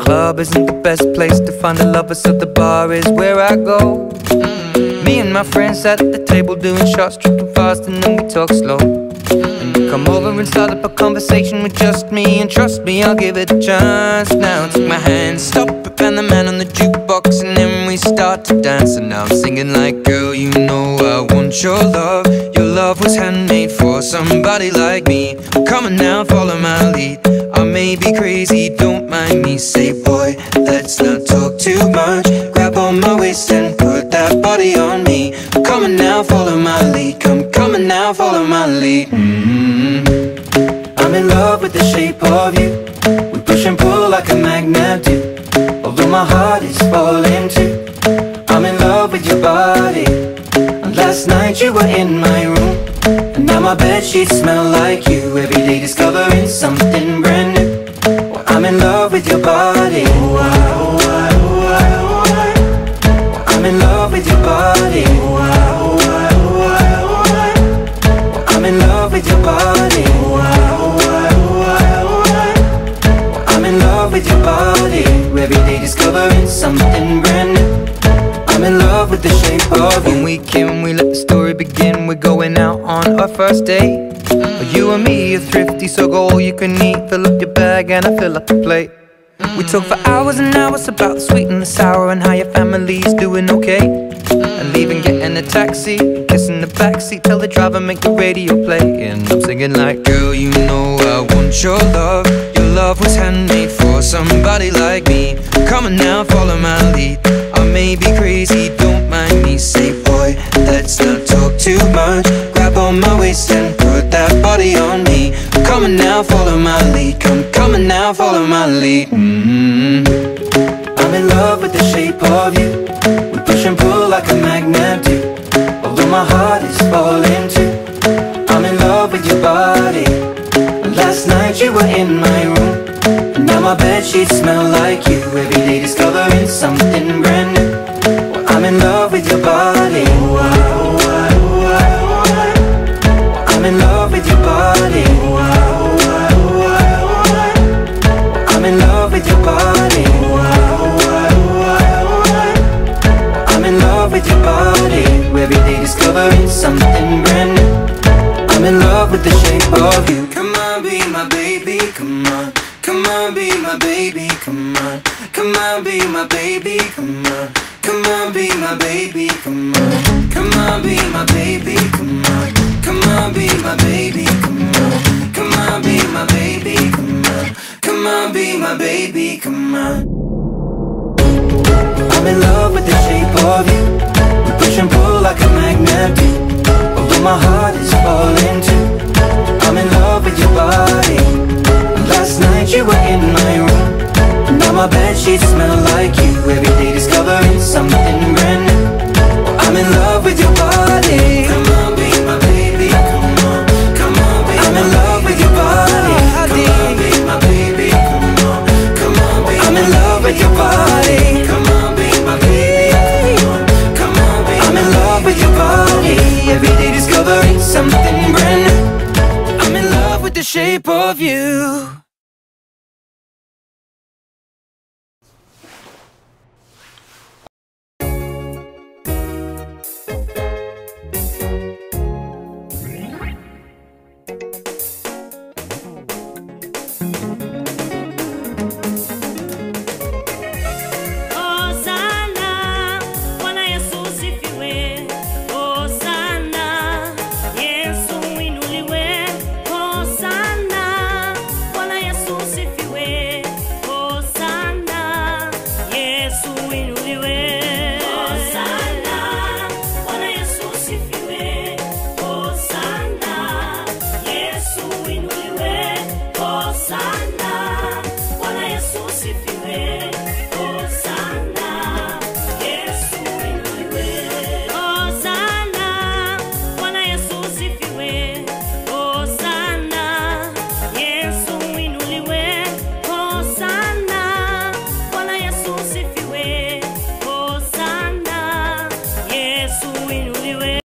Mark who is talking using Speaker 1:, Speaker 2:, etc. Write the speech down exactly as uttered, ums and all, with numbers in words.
Speaker 1: club isn't the best place to find a lover, so the bar is where I go. Me and my friends at the table doing shots, tripping fast, and then we talk slow. And you come over and start up a conversation with just me, and trust me, I'll give it a chance. Now take my hand, stop it, and the man on the jukebox, and then we start to dance. And now I'm singing like, girl, you know I want your love. Your love was handmade for somebody like me. Come on now, follow my lead. I may be crazy, don't mind me. Say, boy, let's not talk too much. Grab on my waist and put that body on me. Come on now, follow my lead. Come, come on now, follow my lead. mm-hmm. I'm in love with the shape of you. We push and pull like a magnet do. Although my heart is falling too, I'm in love with your body. And last night you were in my room, and now my bedsheets smell like you. Every day discovering something brand new. Well, I'm in love with your body. Oh, I, oh, I, oh, I, oh, I. Well, I'm in love with your body. Oh, I, oh, I, oh, I, oh, I. Well, I'm in love with your body. Oh, I, oh, I, oh, I, oh, I. Well, I'm in love with your body. Every day discovering something brand new. I'm in love with the shape of you. When we came, we let the story begin. We're going out on our first date. You and me are thrifty, so go all you can eat. Fill up your bag and I fill up the plate. We talk for hours and hours about the sweet and the sour, and how your family's doing okay. And leaving, getting a taxi, kissing the backseat, tell the driver make the radio play. And I'm singing like, girl, you know I want your love. Your love was handmade for somebody like me. Come on now, follow my lead. I may be crazy, don't mind me. Say, boy, let's not talk too much. Grab on my waist and put that body on me. Come on now, follow my lead. Come, come on now, follow my lead. mm-hmm. I'm in love with the shape of you. We push and pull like a magnet do. Although my heart is falling too, I'm in love with your body. Last night you were in my room, and now my bedsheets smell like you. Every day discovering something brand new. Well, I'm in love with your body. Oh, I, oh, I, oh, I, oh, I. Well, I'm in love with your body. Oh, I, oh, I, oh, I, oh, I. Well, I'm in love with your body. Oh, I, oh, I, oh, I, oh, I. Well, I'm in love with your body. Every day discovering something brand new. I'm in love with the shape of you. Come on, be my baby, come on. Come on, be my baby, come on. Come on, be my baby, come on. Come on, be my baby, come on. Come on, be my baby, come on. Come on, be my baby, come on. Come on, be my baby, come on. Come on, be my baby, come on. I'm in love with the shape of you. We push and pull like a magnet do. Although my heart is falling too, I'm in love with your body. Last night you were in my room, and now my bedsheets smell like you. Every day discovering something brand new. Well, I'm in love with your body. Come on, be my baby, come on. Come on, be I'm in love with your body. Come on, be my baby, come on. Come on, be I'm in love with your body. Come on, be my baby, come on. Come on, be I'm in love with your body. Every day discovering something brand new. I'm in love with the shape of you.